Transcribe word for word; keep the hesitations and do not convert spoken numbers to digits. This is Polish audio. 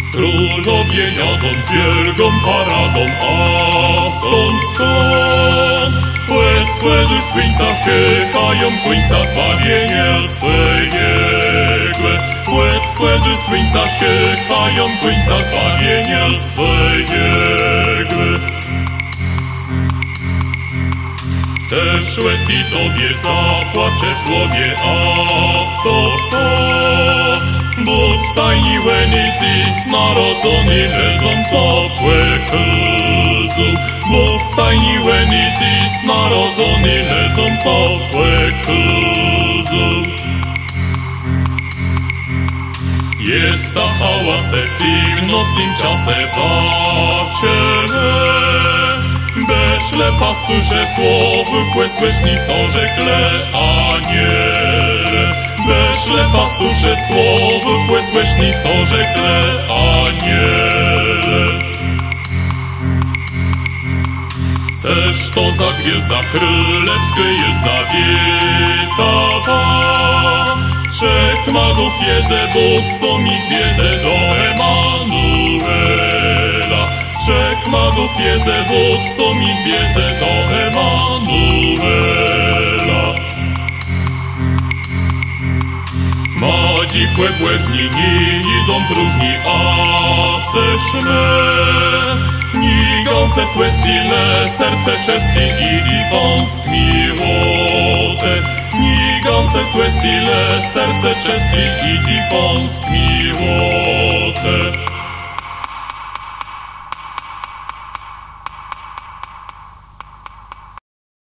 Królowie jadą z wielką paradą, a stąd, stąd łez, łezy słońca czekają końca zbawienie swe niegłe. Łez, łezy słońca czekają końca zbawienie swe niegłe. Też łez i tobie zapłacze w słowie, a kto to? Bo w stajni łenicy narodzony lezą sopłe kłzu. Bo w stajni łenicy narodzony lezą sopłe kłzu. Jest ta hałas w nocnym czasie waciele. Beszle pasturze słowy kłe słyszni, co rzekle aniele. Beszle pasturze słowy kłe słyszni, co rzekle aniele. Ceż to za gwiazda królewska jest nawietała. Trzech magów wiedzę, Bóg stąd ich wiedzę do Emanuela. Trzech magów wiedzę, Bóg stąd ich wiedzę do Emanuela. Madzi kłe błędni nie idą próżni, a ceż my nigą se questile serce czesty i wąsk miłote. Nigą se questile serce czesty i wąsk miłote.